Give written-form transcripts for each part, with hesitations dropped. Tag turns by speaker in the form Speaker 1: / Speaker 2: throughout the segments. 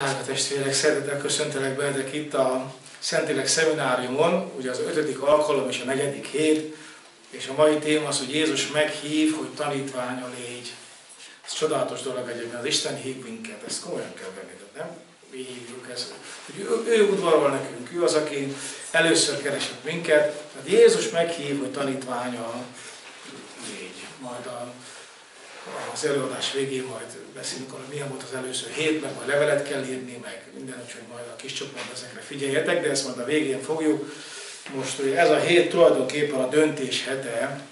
Speaker 1: Drága testvérek, szeretettel köszöntelek benneteket itt a Szentlélek szemináriumon, ugye az 5. alkalom és a 4. hét, és a mai téma az, hogy Jézus meghív, hogy tanítványa légy. Ez csodálatos dolog egyébként, az Isten hív minket, ezt komolyan kell venni, nem? Mi hívjuk ezt. Ő udvarol nekünk, ő az, aki először keresett minket, tehát Jézus meghív, hogy tanítványa légy. Majd az előadás végén majd beszélünk arra, milyen volt az előző hét, meg majd levelet kell írni, meg minden, úgyhogy majd a kis csoport ezekre figyeljetek, de ezt majd a végén fogjuk. Most ugye ez a hét tulajdonképpen a döntés hete,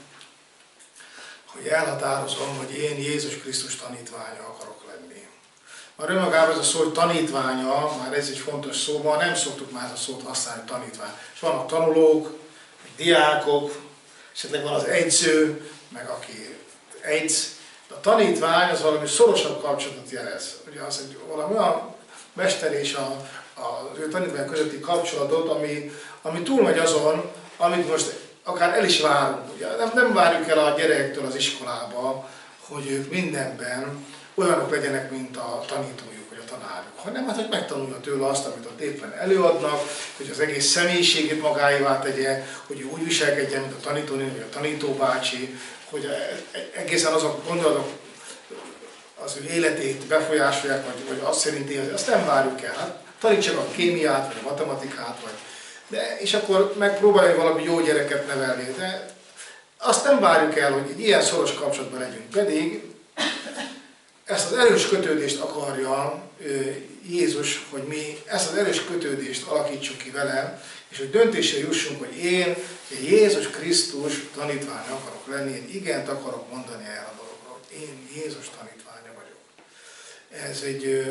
Speaker 1: hogy elhatározom, hogy én Jézus Krisztus tanítványa akarok lenni. Már önmagában ez a szó, hogy tanítványa, már ez egy fontos szó, ma nem szoktuk már ezt a szót használni, tanítvány. És vannak tanulók, diákok, esetleg van az egyző, meg aki egyz. A tanítvány az valami szorosabb kapcsolatot jelez. Ugye az egy valami olyan mester és az ő tanítvány közötti kapcsolatot, ami túlmegy azon, amit most akár el is várunk. Ugye nem várjuk el a gyerektől az iskolába, hogy ők mindenben olyanok legyenek, mint a tanítójuk vagy a tanárjuk, hanem hát, hogy megtanulja tőle azt, amit ott éppen előadnak, hogy az egész személyiségét magáévá tegye, hogy úgy viselkedjen, mint a tanítónéni vagy a tanítóbácsi, hogy egészen azok gondolatok az ő életét befolyásolják, vagy azt szerint érzi, azt nem várjuk el. Hát, tanítsak a kémiát, vagy a matematikát, és akkor megpróbálja valami jó gyereket nevelni. De azt nem várjuk el, hogy egy ilyen szoros kapcsolatban legyünk. Pedig ezt az erős kötődést akarja Jézus, hogy mi ezt az erős kötődést alakítsuk ki vele, és hogy döntésre jussunk, hogy én Jézus Krisztus tanítványa akarok lenni, én igent akarok mondani erre a dologról. Én Jézus tanítványa vagyok. Ez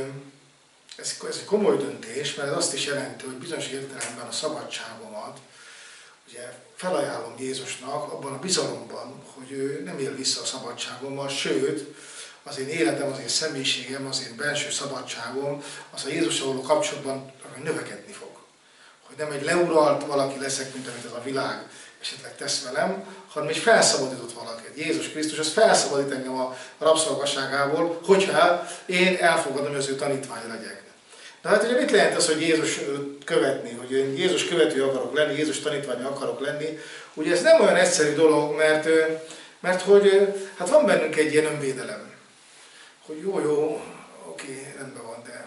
Speaker 1: egy komoly döntés, mert ez azt is jelenti, hogy bizonyos értelemben a szabadságomat ugye felajánlom Jézusnak abban a bizalomban, hogy ő nem él vissza a szabadságommal, sőt, az én életem, az én személyiségem, az én belső szabadságom, az a Jézussal való kapcsolatban növekedni fog. Hogy nem egy leuralt valaki leszek, mint amit ez a világ esetleg tesz velem, hanem egy felszabadított valaki. Jézus Krisztus, az felszabadít engem a rabszolgaságából, hogyha én elfogadom, hogy az ő tanítványa legyek. De hát ugye mit lehet az, hogy Jézus követni, hogy én Jézus követő akarok lenni, Jézus tanítványa akarok lenni? Ugye ez nem olyan egyszerű dolog, mert hogy hát van bennünk egy ilyen önvédelem. Hogy jó, oké, rendben van, de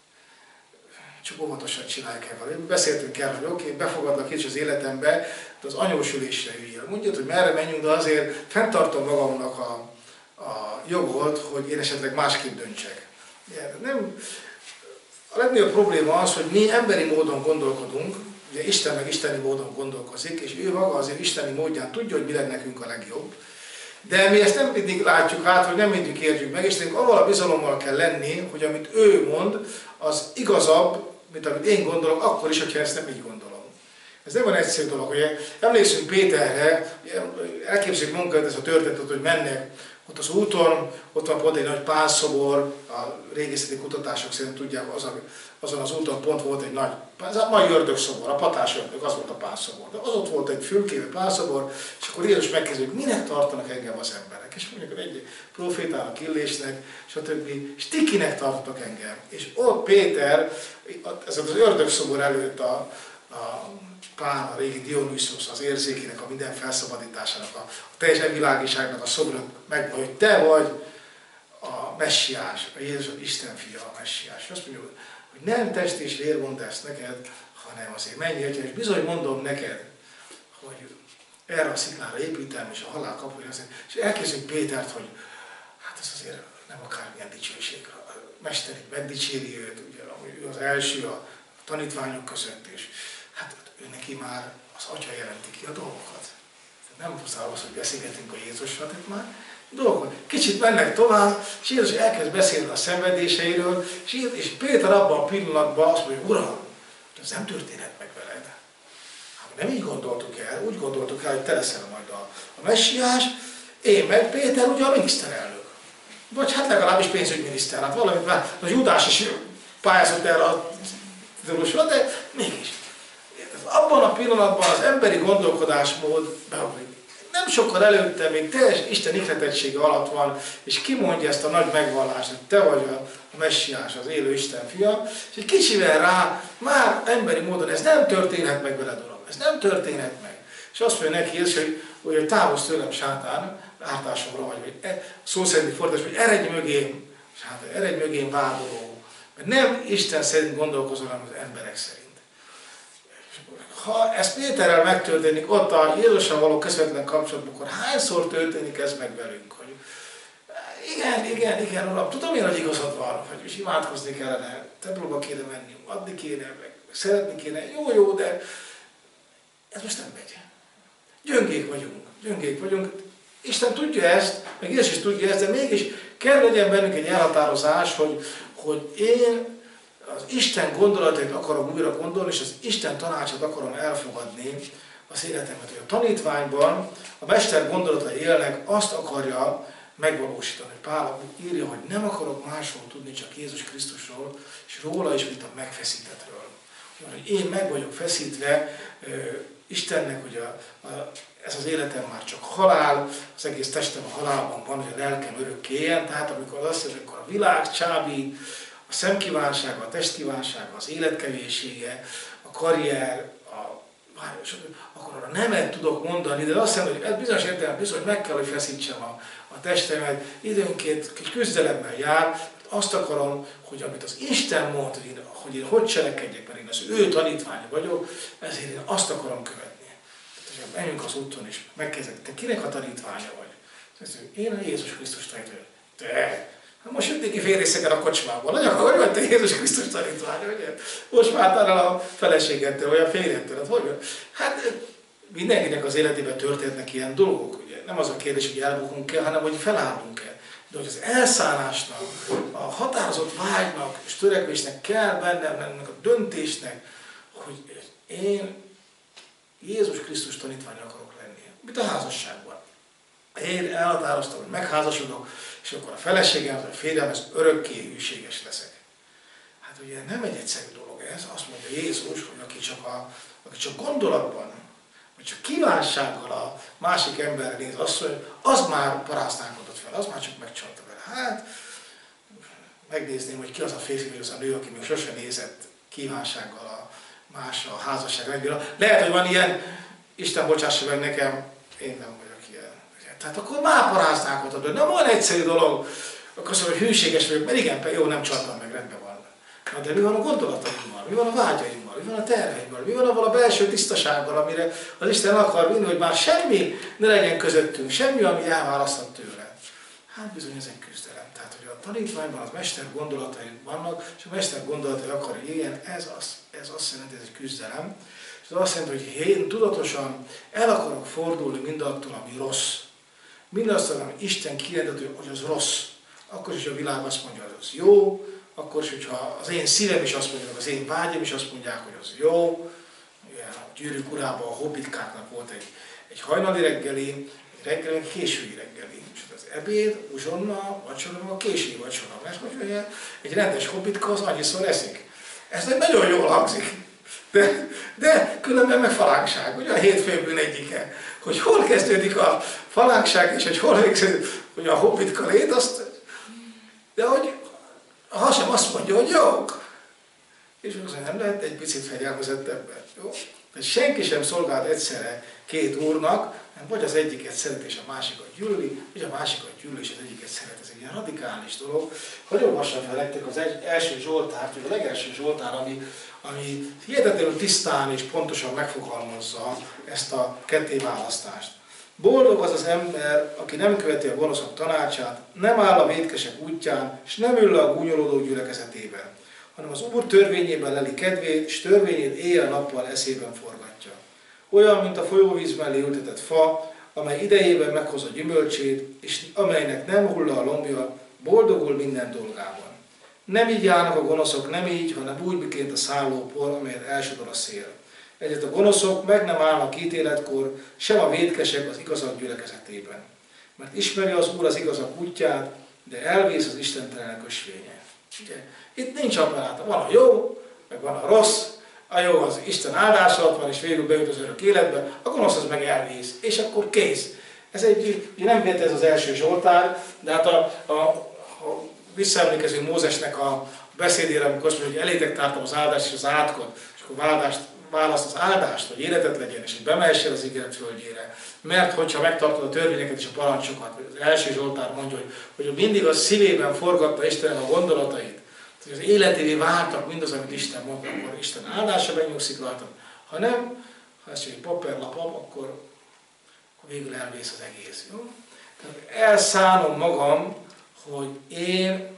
Speaker 1: csak óvatosan csinálják el valamit. Beszéltünk el, hogy oké, befogadlak is az életembe, de az anyósülésre üljél. Mondjad, hogy merre menjünk, de azért fenntartom magamnak a jogot, hogy én esetleg másképp döntsek. A legnagyobb probléma az, hogy mi emberi módon gondolkodunk, ugye Isten meg isteni módon gondolkozik, és ő maga azért isteni módján tudja, hogy mi lenne nekünk a legjobb. De mi ezt nem mindig látjuk át, hogy nem mindig értjük meg, és nekünk avval a bizalommal kell lenni, hogy amit ő mond, az igazabb, mint amit én gondolok, akkor is, hogyha ezt nem így gondolom. Ez nem olyan egyszerű dolog, hogy emlékszünk Péterre, elképzeljük magunkat ezt a történetet, hogy mennek ott az úton, ott van pont egy nagy pálszobor, a régészeti kutatások szerint tudják, azon az úton pont volt egy nagy, ez a mai ördögszobor, a patás ördög, az volt a pálszobor. De az ott volt egy fülképű pálszobor, és akkor Jézus megkezdő, hogy minek tartanak engem az emberek. És mondjuk, hogy egy profétának, Illésnek, stb. És ti kinek tartatok engem? És ott Péter, ez az ördögszobor előtt a Pán, a régi Dionysos, az érzékének, a minden felszabadításának, a teljes elvilágiságnak a szobra meg, hogy te vagy a messiás, a Jézus Isten fia, a messiás. És azt mondja, hogy nem test és vér mondta ezt neked, hanem azért menj értjen, és bizony mondom neked, hogy erre a sziklára építem, és a halál kapuja azért. És elkezdjük Pétert, hogy hát ez azért nem akármilyen dicsőség. A mester megdicséri őt, ugye, ő az első a tanítványok között, és hát ő neki már az Atya jelenti ki a dolgokat. Nem pusztán az, hogy beszélgetünk a Jézussal, tehát már dolgok. Kicsit mennek tovább, és Jézus elkezd beszélni a szenvedéseiről, és Péter abban a pillanatban azt mondja, Uram, ez nem történhet meg veled. Hát nem így gondoltuk el, úgy gondoltuk el, hogy te leszel majd a messiás, én meg Péter ugye a miniszterelnök. Vagy hát legalábbis pénzügyminiszter, hát valamit már a Judás is pályázott erre a titulusra, de mégis. Abban a pillanatban az emberi gondolkodásmód beugrik. nem sokkal előtte, még teljes Isten ihletettsége alatt van, és kimondja ezt a nagy megvallást, hogy te vagy a messiás, az élő Isten fia, és egy kicsivel rá, már emberi módon ez nem történhet meg veled, Uram, ez nem történhet meg. És azt mondja neki Jézus, hogy távozz tőlem, sátán, ártásomra vagy szó szerinti fordítás, hogy eredj mögém, sátán, eredj mögém vádoló. Mert nem Isten szerint gondolkozol, hanem az emberek szerint. Ha ez Péterrel megtörténik, ott a Jézussal való közvetlen kapcsolatban, akkor hányszor történik ez meg velünk? Hogy igen, Uram, tudom én, hogy igazad van, hogy imádkozni kellene, templomba kéne menni, adni kéne, meg szeretni kéne, jó, de ez most nem megy. Gyöngék vagyunk. Isten tudja ezt, meg Jézus is tudja ezt, de mégis kell legyen bennünk egy elhatározás, hogy én az Isten gondolatait akarom újra gondolni, és az Isten tanácsot akarom elfogadni az életemet. Hogy a tanítványban a mester gondolatai élnek, azt akarja megvalósítani. Pál írja, hogy nem akarok másról tudni, csak Jézus Krisztusról, és róla is, mint a megfeszítettről. Hogy én meg vagyok feszítve Istennek, hogy ez az életem már csak halál, az egész testem a halálban van, hogy a lelkem örökké éljen. Tehát amikor azt mondja, amikor a világ csábít, a szemkívánsága, a testkívánsága, az életkevéssége, a karrier, akkor arra nemet tudok mondani, de azt hiszem, hogy ez bizonyos értelemben bizony, hogy meg kell, hogy feszítsem a testemet, időnként kis küzdelemmel jár, azt akarom, hogy amit az Isten mond, hogy én hogy cselekedjek, mert én az ő tanítványa vagyok, ezért én azt akarom követni. Tehát, hogy menjünk az úton is, megkezdek, te kinek a tanítványa vagy? Én a Jézus Krisztus tanítványa. Te! Most jöttél ki fél részegen a kocsmában. Nagyon hogy vagy te Jézus Krisztus tanítványa, ugye? Most vártál el a feleségettől, vagy a férjettől. Hát, hogy? Hát mindenkinek az életében történnek ilyen dolgok, ugye? Nem az a kérdés, hogy elbukunk-e, hanem hogy felállunk-e. De hogy az elszállásnak, a határozott vágynak és törekvésnek kell bennem lennek, a döntésnek, hogy én Jézus Krisztus tanítványa akarok lenni. Mint a házasságban. Én elhatároztam, hogy megházasodok, és akkor a feleségem, a férjem, örökké hűséges leszek. Hát ugye nem egy egyszerű dolog ez, azt mondja Jézus, hogy aki csak gondolatban, vagy csak kívánsággal a másik emberre néz, az már paráztálkodott fel, az már csak megcsalta vele. Hát megnézném, hogy ki az a férfi, vagy az a nő, aki még sosem nézett kívánsággal a házasság reggel. Lehet, hogy van ilyen, Isten bocsássa meg nekem, én nem vagyok ilyen. Tehát akkor már paráztálkodott, de nem olyan egyszerű dolog, akkor azt mondom, hogy hűséges vagyok, mert igen, jó, nem csaltam meg, rendben van. Na, de mi van a gondolataimmal, mi van a vágyaimmal, mi van a terveimmel, mi van avval a belső tisztasággal, amire az Isten akar vinni, hogy már semmi ne legyen közöttünk, semmi, ami elválaszthat tőle. Hát bizony ez egy küzdelem. Tehát, hogy a tanítványban az mester gondolatai vannak, és a mester gondolatai akar, hogy ilyen, ez azt jelenti, ez egy küzdelem. És ez azt jelenti, hogy én tudatosan el akarok fordulni mindattól, ami rossz. Mindattól, ami Isten kijelentett, hogy az rossz. Akkor is, hogy a világ azt mondja, hogy az jó, akkor is, hogyha az én szívem is azt mondja, az én vágyam is azt mondják, hogy az jó. Ugye, a Gyűrűk urában a hobbitkáknak volt egy hajnali reggeli, egy késői reggeli. És az ebéd, uzsonna, vacsora, a késői vacsora. Mert hogy ugye, egy rendes hobbitka az annyiszor eszik. Ez nagyon jól hangzik. De különben meg falánkság, ugye a hétfőbűn egyike. Hogy hol kezdődik a falánkság, és hogy hol végződik, hogy a hobbitka lét, de hogy ha sem azt mondja, hogy jó. És azért nem lehet egy picit fegyelmezettebben. Jó? Tehát senki sem szolgál egyszerre két úrnak, hanem vagy az egyiket szeret és a másikat gyűlöli, vagy a másikat gyűlöli és az egyiket szeret. Ez egy ilyen radikális dolog. Hogy olvassam fel nektek az első Zsoltárt, vagy a legelső Zsoltár, ami hihetetlenül tisztán és pontosan megfogalmazza ezt a kettéválasztást. Boldog az az ember, aki nem követi a gonoszok tanácsát, nem áll a vétkesek útján, és nem ül a gúnyolódók gyülekezetében, hanem az Úr törvényében leli kedvét, és törvényét éjjel-nappal eszében forgatja. Olyan, mint a folyóvíz mellé ültetett fa, amely idejében meghozza gyümölcsét, és amelynek nem hull a lombja, boldogul minden dolgában. Nem így járnak a gonoszok, nem így, hanem úgy, miként a szálló por, amelyet elsodor a szél. Egyet a gonoszok meg nem állnak ítéletkor, sem a vétkesek az igazak gyülekezetében. Mert ismeri az Úr az igazak útját, de elvész az istentelenek ösvénye. Ugye? Itt nincs apparáta. Van a jó, meg van a rossz. A jó az Isten áldás alatt van, és végül beüt az örök életbe. A gonosz az meg elvész. És akkor kész. Ez ugye nem véletlen ez az első Zsoltár, de hát ha visszaemlékezünk Mózesnek a beszédére, amikor azt mondja, hogy elétek tártam az áldást és az átkot, és akkor választ az áldást, hogy életet legyen, és hogy bemehessen az ígéret földjére. Mert hogyha megtartod a törvényeket és a parancsokat, az első Zsoltár mondja, hogy mindig a szívében forgatta Istenem a gondolatait, hogy az életévé váltak mindaz, amit Isten mondta, akkor Isten áldása megnyugszik rajtam. Ha nem, ha ez csak egy papírlapom, akkor végül elvész az egész. Jó? Tehát elszánom magam, hogy én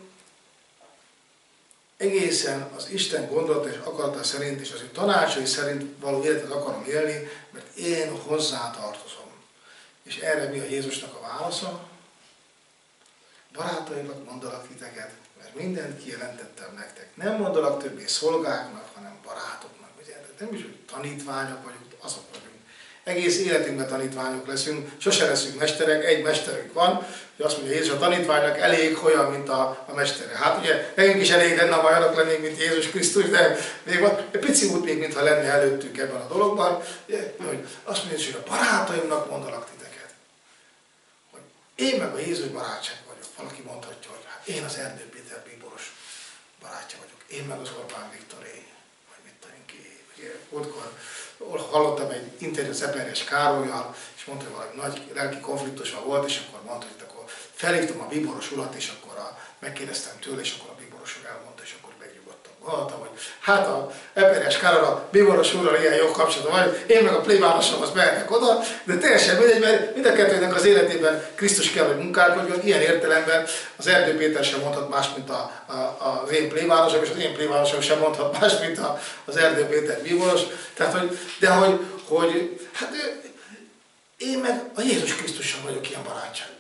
Speaker 1: egészen az Isten gondolata és akarata szerint, és az ő tanácsai szerint való életet akarom élni, mert én hozzá tartozom. És erre mi a Jézusnak a válasza? Barátaimnak mondalak titeket, mert mindent kijelentettem nektek. Nem mondalak többé szolgáknak, hanem barátoknak. Ugye? Nem is, hogy tanítványok vagyunk, azok vagyunk. Egész életünkben tanítványok leszünk, sose leszünk mesterek, egy mesterünk van, hogy azt mondja Jézus, a tanítványnak elég olyan, mint a mestere. Hát ugye nekünk is elég lenne, ha olyanok lennénk, mint Jézus Krisztus, de még van egy pici út még, mintha lenne előttünk ebben a dologban. Ugye, hogy azt mondja, hogy a barátaimnak mondalak titeket. Hogy én meg a Jézus barátság vagyok. Valaki mondhatja, hogy hát én az Erdő Péter bíboros barátja vagyok. Én meg az Orbán Viktoré, vagy mit tudom ki. Múltkor hallottam egy interjút Eperjes Károllyal, és mondta, hogy valami nagy lelki konfliktusa volt, és akkor mondta, hogy akkor felhívtam a bíboros urat, és akkor megkérdeztem tőle, és akkor a bíboros úr elmondta, és akkor megnyugodtam. Gondoltam, hogy hát a Eperjes Károly a bíboros úrral ilyen jó kapcsolatban van, én meg a plébánosomhoz mehetek oda, de teljesen mindegy, mert mind a kettőnek az életében Krisztus kell, hogy munkálkodjon, ilyen értelemben az Erdő Péter sem mondhat más, mint az én plébánosom, és az én plébánosom sem mondhat más, mint az Erdő Péter bíboros. Tehát, hogy hát én meg a Jézus Krisztussal vagyok ilyen barátságban.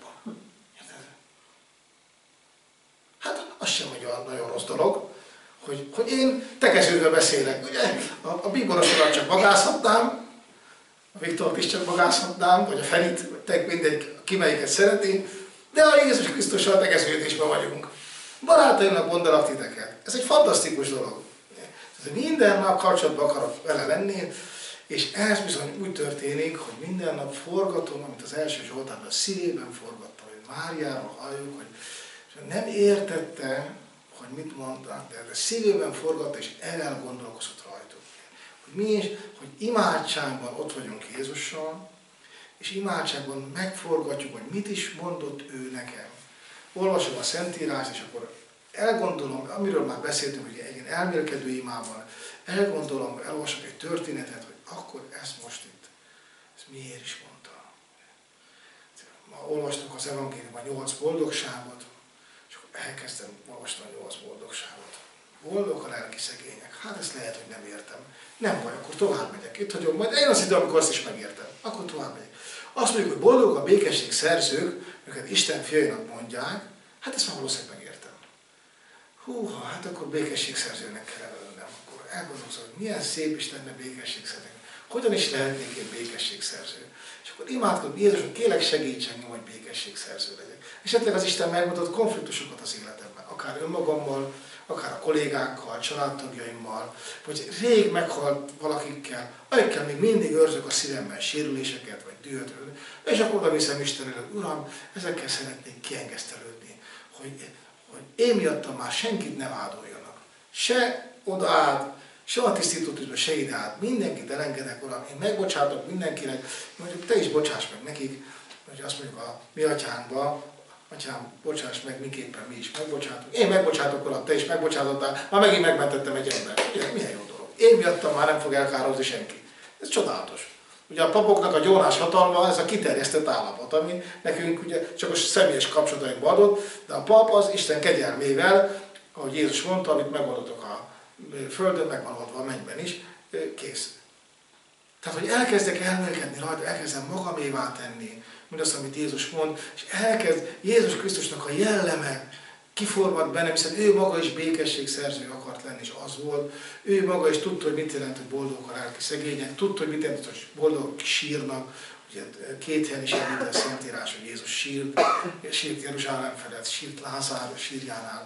Speaker 1: Hát az sem olyan nagyon rossz dolog, hogy én tegeződve beszélek. Ugye a bíboros urat csak magázhatnám, a Viktort is csak magázhatnám, vagy a Ferit, mindegy, ki melyiket szereti, de a Jézus Krisztussal tegeződésben vagyunk. Barátaimnak mondalak titeket. Ez egy fantasztikus dolog. Minden nap kapcsolatban akarok vele lenni, és ez bizony úgy történik, hogy minden nap forgatom, amit az első Zsoltárban a szívében forgattam, hogy Máriáról halljuk, hogy nem értette, hogy mit mondtak, de szívében forgatta, és elgondolkozott rajtuk. Hogy mi is, hogy imádságban ott vagyunk Jézussal, és imádságban megforgatjuk, hogy mit is mondott ő nekem. Olvasom a Szentírást, és akkor elgondolom, amiről már beszéltünk, hogy egy elmélkedő imában, elgondolom, elolvasok egy történetet, hogy akkor ezt most itt, ezt miért is mondta. Ma olvastuk az evangéliumban 8 boldogságot, és akkor elkezdtem olvasni a 8 boldogságot. Boldog a lelki szegények. Hát ezt lehet, hogy nem értem. Nem baj, akkor tovább megyek. Itt hagyom, majd eljön az idő, amikor azt is megértem. Akkor tovább megyek. Azt mondjuk, hogy boldog a békesség szerzők, őket Isten fiainak mondják, hát ezt már valószínűleg megértem. Húha, hát akkor békességszerzőnek kellene lennem. Akkor elgondolkozom, hogy milyen szép is lenne békességszerző. Hogyan is lehetnék én békességszerző? És akkor imádkozom, Jézus, hogy kérlek segíts engem, hogy békességszerző legyek. Esetleg az Isten megmutat konfliktusokat az életemben, akár önmagammal, akár a kollégákkal, a családtagjaimmal, vagy rég meghalt valakikkel, akikkel még mindig őrzök a szívemben sérüléseket, vagy dühöt, és akkor oda viszem Isten előtt, Uram, ezekkel szeretnék kiengesztelődni, hogy én miattam már senkit nem áldoljanak. Se odaállt, se a tisztító tűzbe, se ide állt. Mindenkit elengedek, Uram, én megbocsátok mindenkinek, mondjuk te is bocsáss meg nekik, hogy azt mondjuk a mi atyánkba, Atyám, bocsáss meg, miképpen mi is megbocsátok. Én megbocsátok, Uram, te is megbocsátottál, már megint megmentettem egy embert. Ugye, milyen jó dolog. Én miattam már nem fog elkározni senki. Ez csodálatos. Ugye a papoknak a gyónás hatalma, ez a kiterjesztett állapot, ami nekünk ugye csak a személyes kapcsolatainkba adott, de a pap az Isten kegyelmével, ahogy Jézus mondta, amit megoldottak a földön, megvan oldva a mennyben is, kész. Tehát, hogy elkezdek elmélkedni rajta, elkezdem magamévá tenni, mindazt, amit Jézus mond, és elkezd Jézus Krisztusnak a jelleme kiformad bennem, hiszen ő maga is békességszerző akart lenni, és az volt. Ő maga is tudta, hogy mit jelent, hogy boldogok a lelki szegények, tudta, hogy mit jelent, hogy boldogok sírnak. Ugye 2 helyen is említ a Szentírás, hogy Jézus sírt Jeruzsálem felett, sírt Lázár sírjánál.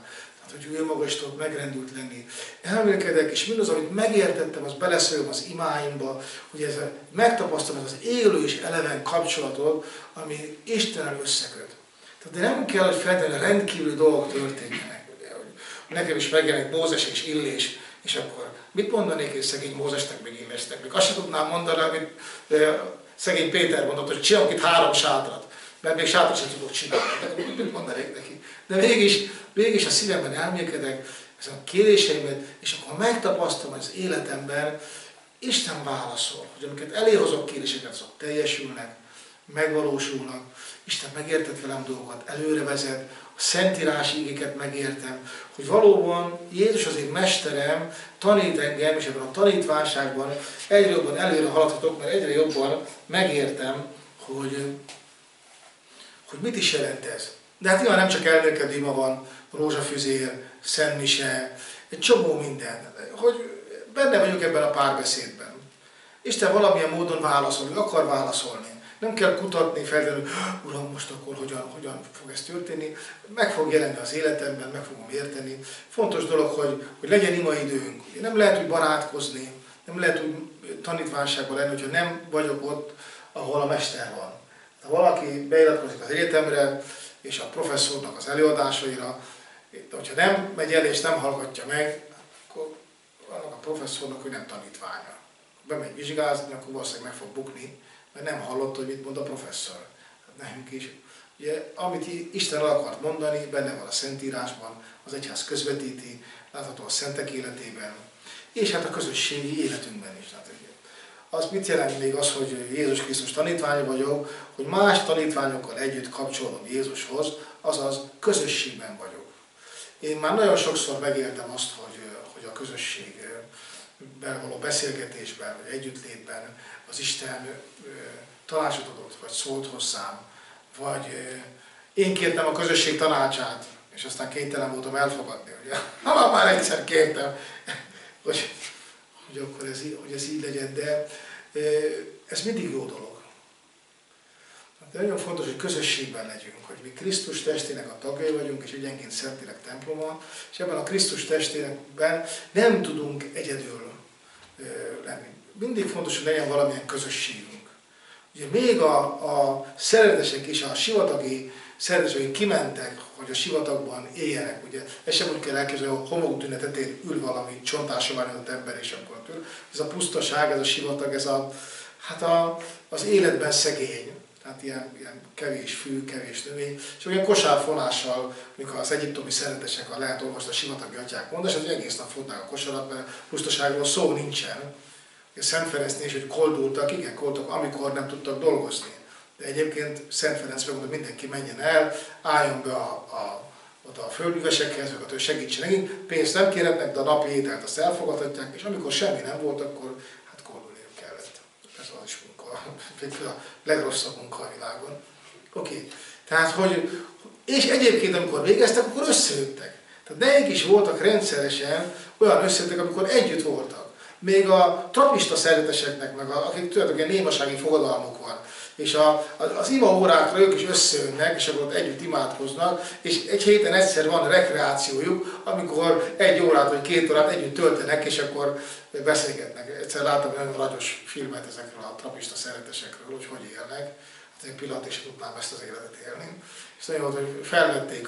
Speaker 1: Hát, hogy ő maga is tud megrendült lenni. Elmélkedek, és mindaz, amit megértettem, az beleszőlöm az imáimba, hogy ez megtapasztalom az élő és eleven kapcsolatot, ami Istennel összeköt. Tehát de nem kell, hogy feltétlenül rendkívüli dolgok történjenek. Ugye, hogy nekem is megjelenik Mózes és Illés, és akkor mit mondanék én szegény Mózesnek, meg Illésnek? Még azt sem tudnám mondani, amit szegény Péter mondott, hogy csinálok itt 3 sátrat, mert még sátrat sem tudok csinálni. De mit mondanék neki? De mégis a szívemben elmélkedek, ezen a kéréseimet, és akkor megtapasztalom az életemben, Isten válaszol, hogy amiket eléhozok kéréseket, azok teljesülnek, megvalósulnak, Isten megértett velem dolgokat, előre vezet, a Szentírás ígéket megértem, hogy valóban Jézus az én mesterem, tanít engem, és ebben a tanítványságban egyre jobban előre haladhatok, mert egyre jobban megértem, hogy mit is jelent ez. De hát nyilván nem csak elmélkedő ima van, rózsafüzér, szentmise, egy csomó minden, hogy benne vagyok ebben a párbeszédben. Isten valamilyen módon válaszol, ő akar válaszolni. Nem kell kutatni feltétlenül, Uram, most akkor hogyan fog ez történni. Meg fog jelenni az életemben, meg fogom érteni. Fontos dolog, hogy legyen imaidőnk. Nem lehet úgy barátkozni, nem lehet úgy tanítványságban lenni, hogyha nem vagyok ott, ahol a mester van. Ha valaki beiratkozik az egyetemre, és a professzornak az előadásaira, de hogyha nem megy el és nem hallgatja meg, akkor annak a professzornak ő nem tanítványa. Bemegy vizsgázni, akkor valószínűleg meg fog bukni, mert nem hallott, hogy mit mond a professzor. Hát nekünk is. Ugye, amit Isten el akart mondani, benne van a Szentírásban, az egyház közvetíti, látható a szentek életében, és hát a közösségi életünkben is. Hát, az mit jelent még az, hogy Jézus Krisztus tanítványa vagyok, hogy más tanítványokkal együtt kapcsolódom Jézushoz, azaz közösségben vagyok. Én már nagyon sokszor megéltem azt, hogy a közösségben való beszélgetésben, vagy együttlétben az Isten tanácsot adott, vagy szólt hozzám, vagy én kértem a közösség tanácsát, és aztán kénytelen voltam elfogadni. Ugye? Már egyszer kértem, hogy akkor ez így legyen, de ez mindig jó dolog. De nagyon fontos, hogy közösségben legyünk, hogy mi Krisztus testének a tagjai vagyunk, és egyenként Szentlélek temploma, és ebben a Krisztus testénekben nem tudunk egyedül lenni. Mindig fontos, hogy legyen valamilyen közösségünk. Ugye még a szerzetesek is, a sivatagi szerzetesek kimentek, hogy a sivatagban éljenek. Ugye ezt sem úgy kell elképzelni, hogy a homokdűne tetején ül valami csontásoványodott ember, és akkor ül. Ez a pusztaság, ez a sivatag, ez az életben szegény. Tehát ilyen kevés fű, kevés növény. És olyan kosárfonással, mikor az egyiptomi szerzetesek lehet olvasni a sivatagi atyák mondás, hogy egész nap futnák a kosarat, mert pusztaságról szó nincsen. Szent Ferencnél is, hogy koldultak, igen, koldultak, amikor nem tudtak dolgozni. De egyébként Szent Ferenc megmondta, hogy mindenki menjen el, álljon be oda a földművesekhez, hogy segítsen nekik, pénzt nem kérhetnek, de a napi ételt azt elfogadhatják, és amikor semmi nem volt, akkor hát koldulniuk kellett. Ez az is munka, a legrosszabb munka a világon. Oké. Tehát, és egyébként, amikor végeztek, akkor összejöttek. Tehát nekik is voltak rendszeresen olyan összejöttek, amikor együtt voltak. Még a trapista szerzeteseknek, meg akik tudjátok, ilyen némasági fogadalmuk van, és az ima órákra ők is összejönnek, és akkor ott együtt imádkoznak, és egy héten egyszer van rekreációjuk, amikor 1 órát vagy 2 órát együtt töltenek, és akkor beszélgetnek. Egyszer láttam nagyon ragyos filmet ezekről a trapista szerzetesekről, hogy élnek. Hát egy pillanat is tudnám ezt az életet élni. És nagyon volt, hogy felvették,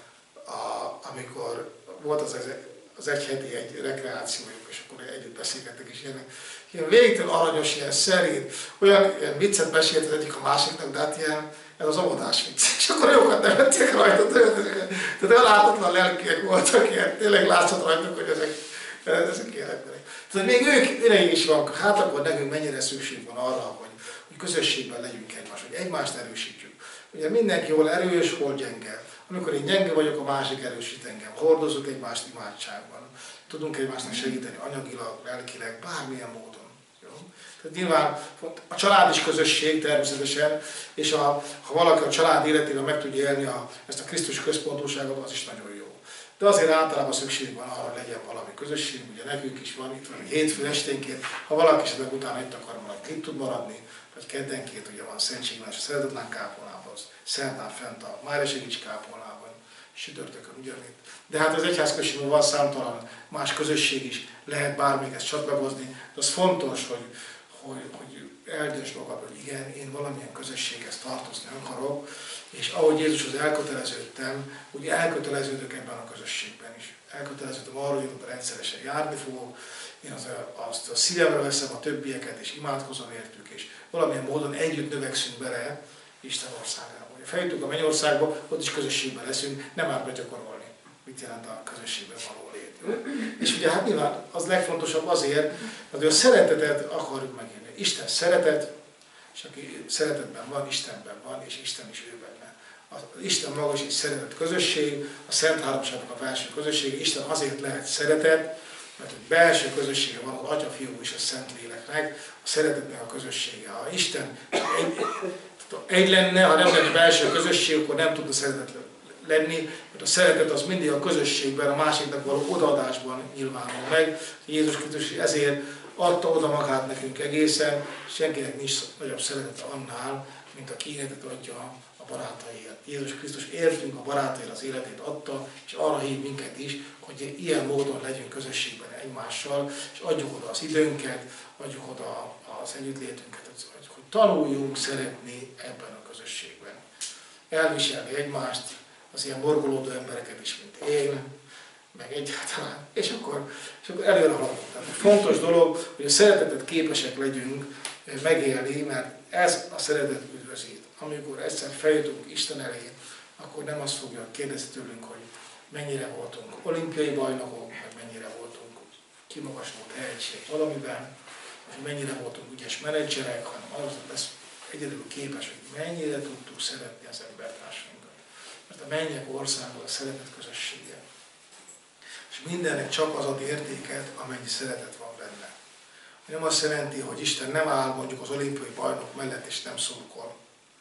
Speaker 1: amikor volt az egy heti egy rekreációjuk, és akkor együtt beszélgettek, és ilyen végtelen aranyos, ilyen szerint, olyan viccet mesélt az egyik a másiknak, de hát ez az óvodás vicc. És akkor jókat nevették rajta, tehát olyan láthatatlan lelkiek voltak, ilyen, tényleg látszott rajtuk, hogy ezek ilyen emberek. Tehát még ők is van, hát akkor nekünk mennyire szükség van arra, hogy közösségben legyünk egymás, hogy egymást erősítjük. Ugye mindenki hol erős, hol gyenge. Amikor én gyenge vagyok, a másik erősít engem. Hordozunk egymást imádságban. Tudunk egymásnak segíteni anyagilag, lelkileg, bármilyen módon. Jó? Tehát nyilván a család is közösség természetesen, és ha valaki a család életében meg tudja élni ezt a Krisztus központúságot, az is nagyon jó. De azért általában szükség van arra, hogy legyen valami közösség, ugye nekünk is van, itt van hétfő esténként, ha valaki esetleg utána itt akar maradni, itt tud maradni, vagy keddenként ugye van szentségvonás a Szeretetlen kápolnában, szerdán fent a Mária Segíts kápolnában, csütörtökön ugyanitt. De hát az egyházközségben van számtalan más közösség is, lehet bármelyikhez csatlakozni, de az fontos, hogy eldönts magad, hogy igen, én valamilyen közösséghez tartozni akarok, és ahogy Jézushoz elköteleződtem, úgy elköteleződök ebben a közösségben is. Elköteleződöm arra, hogy oda rendszeresen járni fogok, én azt a szívemre veszem a többieket, és imádkozom értük, és valamilyen módon együtt növekszünk bele Isten országába. Ha feljutunk a mennyországba, ott is közösségben leszünk, nem árt begyakorolni, mit jelent a közösségben való lét. És ugye hát nyilván az legfontosabb azért, hogy a szeretetet akarjuk megélni. Isten szeretet, és aki szeretetben van, Istenben van, és Isten is ő benne. Isten maga is egy szeretet közösség, a Szent Háromságnak a belső közösség. Isten azért lehet szeretet, mert egy belső közössége van az Atya, Fiú és a Szentléleknek, a szeretetnek a közössége. Ha Isten egy lenne, ha nem lenne belső közösség, akkor nem tudna szeretet lenni, mert a szeretet az mindig a közösségben, a másiknak való odaadásban nyilvánul meg. Jézus Krisztus ezért adta oda magát nekünk egészen, senkinek nincs nagyobb szeretete annál, mint aki életet adja a barátaiért. Jézus Krisztus értünk a barátaiért az életét adta, és arra hív minket is, hogy ilyen módon legyünk közösségben egymással, és adjuk oda az időnket, adjuk oda az együttlétünket, hogy tanuljunk szeretni ebben a közösségben. Elviselni egymást, az ilyen morgolódó embereket is, mint én, meg egyáltalán, és akkor előre haladunk. Fontos dolog, hogy a szeretetet képesek legyünk megélni, mert ez a szeretet üdvözít. Amikor egyszer feljutunk Isten elé, akkor nem azt fogja kérdezni tőlünk, hogy mennyire voltunk olimpiai bajnokok, meg mennyire voltunk kimagasló tehetség valamiben, vagy mennyire voltunk ügyes menedzserek, hanem az lesz egyedül képes, hogy mennyire tudtuk szeretni az embertársainkat. Mert a mennyek országa a szeretet közössége. És mindennek csak az ad értéket, amennyi szeretet van benne. Nem azt jelenti, hogy Isten nem áll mondjuk az olimpiai bajnok mellett, és nem szurkol.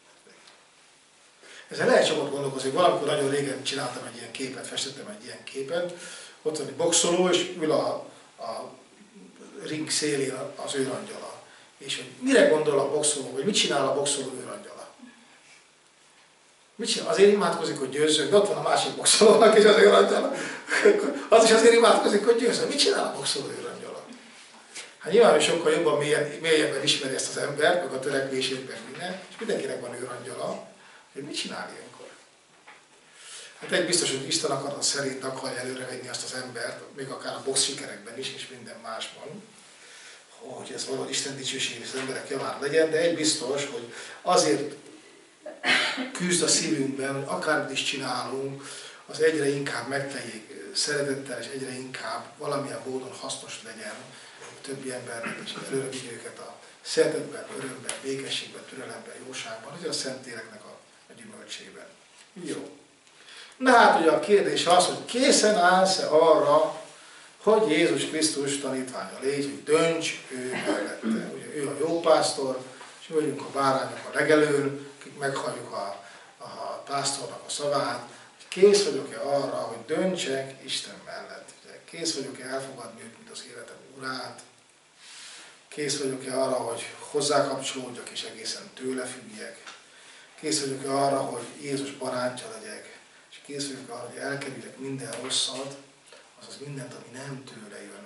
Speaker 1: Ezzel lehet csak ott gondolkozni, hogy valamikor nagyon régen csináltam egy ilyen képet, festettem egy ilyen képet, ott van egy boxoló, és ül a ring szélén az őrangyala. És hogy mire gondol a boxoló, vagy mit csinál a boxoló őrangyala? Mit csinál? Azért imádkozik, hogy győzzön, de ott van a másik boxolónak és az őrangyala. Az is azért imádkozik, hogy győzzön. Mit csinál a boxoló őrangyala? Hát nyilván sokkal jobban, mélyebben ismeri ezt az embert, meg a törekvését, meg minden, és mindenkinek van őrangyala, hogy mit csinál ilyenkor? Hát egy biztos, hogy Isten akarat szerint akarja előrevenni azt az embert, még akár a box sikerekben is, és minden másban, hogy ez valahogy Isten dicsőség és az emberek javára legyen, de egy biztos, hogy azért küzd a szívünkben, hogy akármit is csinálunk, az egyre inkább megteljék szeretettel, és egyre inkább valamilyen módon hasznos legyen a többi embernek, és előre vigye őket a szeretetben, örömben, békességben, türelemben, jóságban, hogy a Szentléleknek a gyümölcsében. Jó. Na hát ugye a kérdés az, hogy készen állsz-e arra, hogy Jézus Krisztus tanítványa légy, hogy dönts ő mellette. Ugye ő a jó pásztor, és mi vagyunk a bárányok a legelőn, akik meghalljuk a pásztornak a szavát. Kész vagyok-e arra, hogy döntsek Isten mellett? Ugye, kész vagyok-e elfogadni őt, mint az életem urát? Kész vagyok-e arra, hogy hozzákapcsolódjak és egészen tőle függjek? Kész vagyok-e arra, hogy Jézus barátja legyek? És kész vagyok arra, hogy elkerüljek minden rosszat, azaz mindent, ami nem tőle jön.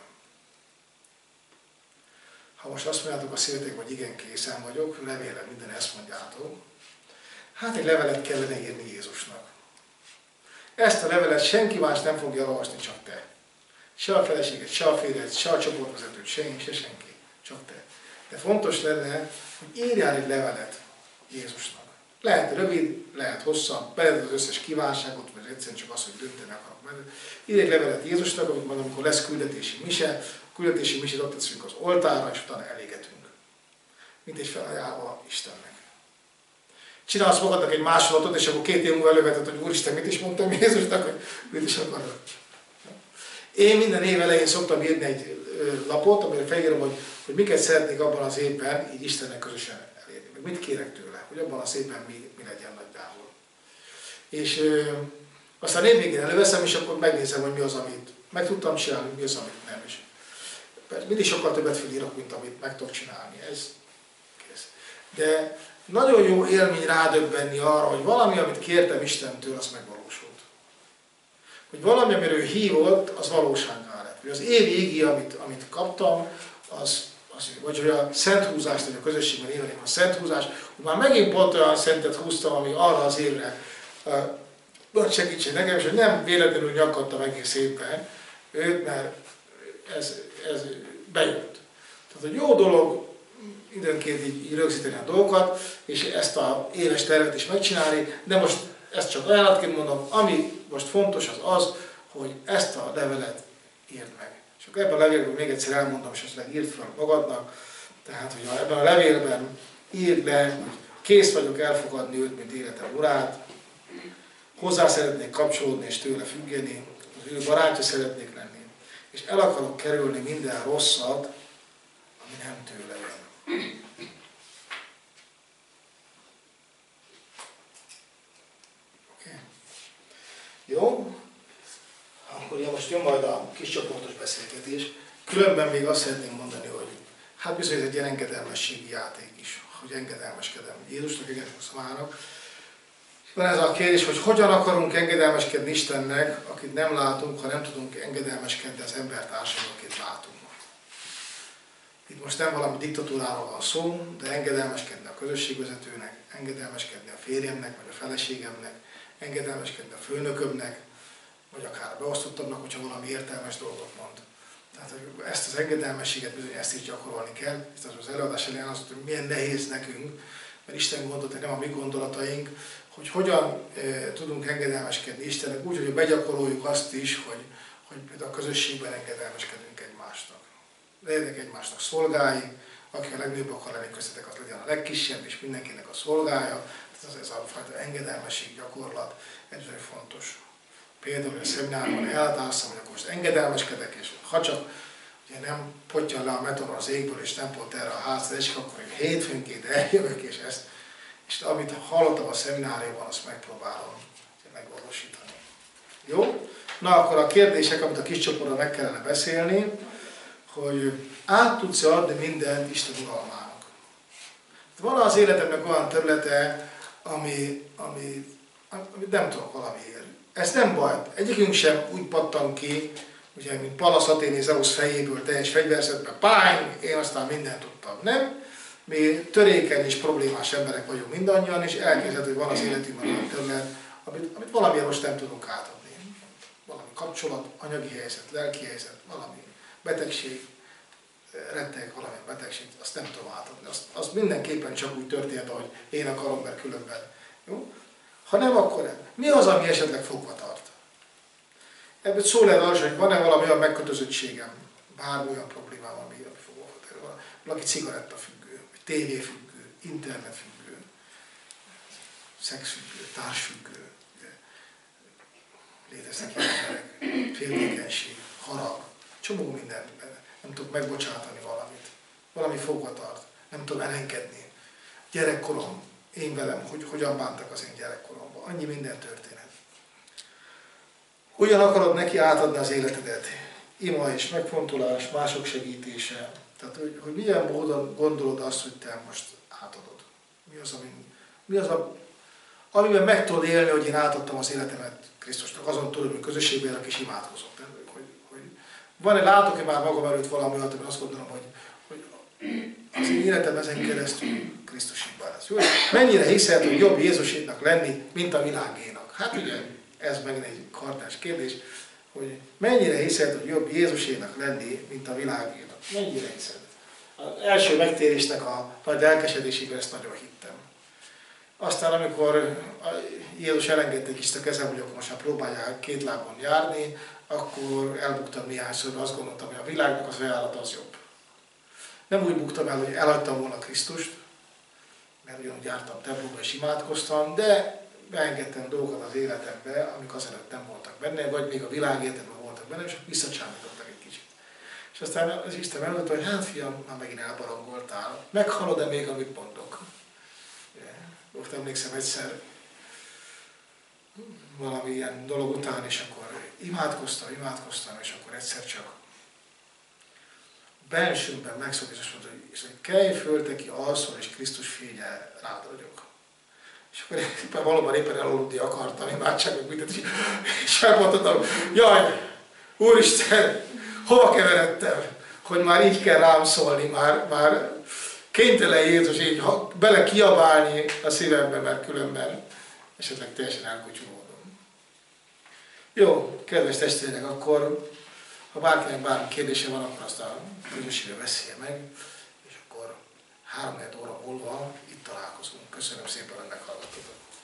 Speaker 1: Ha most azt mondjátok a szívetek, hogy igen, készen vagyok, remélem minden ezt mondjátok, hát egy levelet kellene írni Jézusnak. Ezt a levelet senki más nem fogja elolvasni, csak te. Se a feleséget, se a férjed, se a csoportvezetőt, se én, se senki. Csak te. De fontos lenne, hogy írjál egy levelet Jézusnak. Lehet rövid, lehet hosszabb, beled az összes kívánságot, vagy egyszerűen csak az, hogy dönteni akarok mellett. Írj egy levelet Jézusnak, amikor lesz küldetési mise, a küldetési misét ott teszünk az oltárra, és utána elégetünk. Mint egy felajánlva Istennek. Csinálsz magadnak egy másolatot, és akkor 2 év múlva előveted, hogy Úristen, mit is mondtam Jézusnak, hogy mit is akarok. Én minden év elején szoktam írni egy lapot, amire felírom, hogy miket szeretnék abban az évben így Istennek közösen elérni. Meg mit kérek tőle, hogy abban az évben mi legyen nagyjából. És aztán évvégén előveszem, és akkor megnézem, hogy mi az, amit meg tudtam csinálni, mi az, amit nem is. Mindig sokkal többet felírok, mint amit meg tudok csinálni. Ez kész. De nagyon jó élmény rádöbbenni arra, hogy valami, amit kértem Istentől, az megvalósult. hogy valami, amiről hívott, az valósággá lett. Hogy az évi ígi, amit kaptam, vagy hogy a szent húzást, hogy a közösségben évelik a szent húzást, hogy már megint pont olyan szentet húztam, ami arra az évre nagy segítség nekem, és hogy nem véletlenül nyakadtam egész évben őt, mert ez bejött. Tehát a jó dolog időnként így rögzíteni a dolgokat, és ezt az éves tervet is megcsinálni, de most ezt csak ajánlatként mondom, ami most fontos az, hogy ezt a levelet írd meg. És akkor ebben a levélben még egyszer elmondom, és esetleg írd fel magadnak, tehát hogy ebben a levélben írd le, hogy kész vagyok elfogadni őt, mint életem urát, hozzá szeretnék kapcsolódni és tőle függeni, az ő barátja szeretnék lenni, és el akarok kerülni minden rosszat, ami nem tőle jön. Okay. Jó? Akkor most jön majd a kis csoportos beszélgetés. Különben még azt szeretném mondani, hogy hát bizony ez egy ilyen engedelmességi játék is, hogy engedelmeskedem Jézusnak, engedelmeskedem. Van ez a kérdés, hogy hogyan akarunk engedelmeskedni Istennek, akit nem látunk, ha nem tudunk engedelmeskedni az embertársadalmat, akit látunk. Itt most nem valami diktatúráról van szó, de engedelmeskedni a közösségvezetőnek, engedelmeskedni a férjemnek, vagy a feleségemnek, engedelmeskedni a főnökömnek, vagy akár a beosztottabbnak, hogyha valami értelmes dolgot mond. Tehát ezt az engedelmességet bizony ezt is gyakorolni kell. Itt az előadás elején azt mondta, hogy milyen nehéz nekünk, mert Isten gondolta, nem a mi gondolataink, hogy hogyan tudunk engedelmeskedni Istennek úgy, hogy begyakoroljuk azt is, hogy például a közösségben engedelmeskedünk egymásnak. Legyenek egymásnak szolgái, aki a legnagyobb akar lenni köztetek, az legyen a legkisebb, és mindenkinek a szolgája. Ez a fajta engedelmesség gyakorlat, ez nagyon fontos. Például a szemináriumban eltárszom, hogy akkor most engedelmeskedek, és ha csak ugye nem pottyan le a meteor az égből, és nem pont erre a házra esik, akkor én hétfőnként eljövök, és amit hallottam a szemináriumban, azt megpróbálom megvalósítani. Jó? Na akkor a kérdések, amit a kis csoportban meg kellene beszélni, hogy át tudsz-e adni mindent Isten uralmának. Van az életemnek olyan területe, ami nem tudok valamiért. Ez nem baj. Egyikünk sem úgy pattan ki, ugye, mint Pallas Athéné Zeusz fejéből teljes fegyverzetben, pány, én aztán mindent tudtam. Nem? Mi törékeny és problémás emberek vagyunk mindannyian, és elképzelhető, hogy van az életünkben olyan terület, amit valamiért most nem tudunk átadni. Valami kapcsolat, anyagi helyzet, lelki helyzet, valami betegség, rettegek valamilyen betegség, azt nem tudom átadni. Azt mindenképpen csak úgy történhet, ahogy én akarom, mert különben. Jó? Ha nem, akkor nem. Mi az, ami esetleg fogva tart? Ebből szó lehet az, hogy van-e valami olyan megkötözöttségem, bármi olyan problémám, ami fogva tart. Valaki cigarettafüggő, vagy tévéfüggő, internetfüggő, szexfüggő, társfüggő, léteznek ilyen emberek, féltékenység, harag, csomó minden. Nem tudok megbocsátani valamit. Valami fogva tart. Nem tudom elengedni. Gyerekkorom, én velem, hogy hogyan bántak az én gyerekkoromban. Annyi minden történet. Hogyan akarod neki átadni az életedet? Ima és megfontolás, mások segítése. Tehát, hogy milyen módon gondolod azt, hogy te most átadod. Mi az, amiben meg tudod élni, hogy én átadtam az életemet Krisztusnak. Azon tudom, hogy közösségben élek és imádkozok. Látok-e már magam előtt valami olyat, ami azt gondolom, hogy az én életem ezen keresztül Krisztusíkban lesz. Jó? Mennyire hiszed, hogy jobb Jézusénak lenni, mint a világénak? Hát ugye, ez megint egy kardás kérdés, hogy mennyire hiszed, hogy jobb Jézusénak lenni, mint a világénak? Mennyire hiszed? Az első megtérésnek a nagy lelkesedésében ezt nagyon hittem. Aztán, amikor Jézus elengedte kis a kezem, hogy akkor most már próbáljál két lábon járni, akkor elbuktam néhányszor, mert azt gondoltam, hogy a világnak az ajánlata az jobb. Nem úgy buktam el, hogy elhagytam volna Krisztust, mert ugyanúgy jártam templomba és imádkoztam, de beengedtem dolgokat az életembe, amik azelőtt nem voltak benne, vagy még a világ életemben voltak benne, és visszacsámítottak egy kicsit. És aztán az Isten elmondta, hogy hát fiam, már megint elbarangoltál, meghalod-e még, amit mondok? Ott emlékszem egyszer valami ilyen dolog után, és akkor imádkoztam, és akkor egyszer csak bensőmben megszokott, és mondta, hogy kelj föl, te ki alszol, és Krisztus figyel rád vagyok. És akkor valóban éppen elaludni akartam, imádságok mindent, és elmondtam, jaj, Úristen, hova keveredtem, hogy már így kell rám szólni, már kénytelen Jézus így bele kiabálni a szívembe, mert különben esetleg teljesen elkutyulódom. Jó, kedves testvérek, akkor ha bárkinek bármi kérdése van, akkor azt a közösségbe beszélje meg, és akkor 3-4 óra múlva itt találkozunk. Köszönöm szépen, hogy meghallgattatok.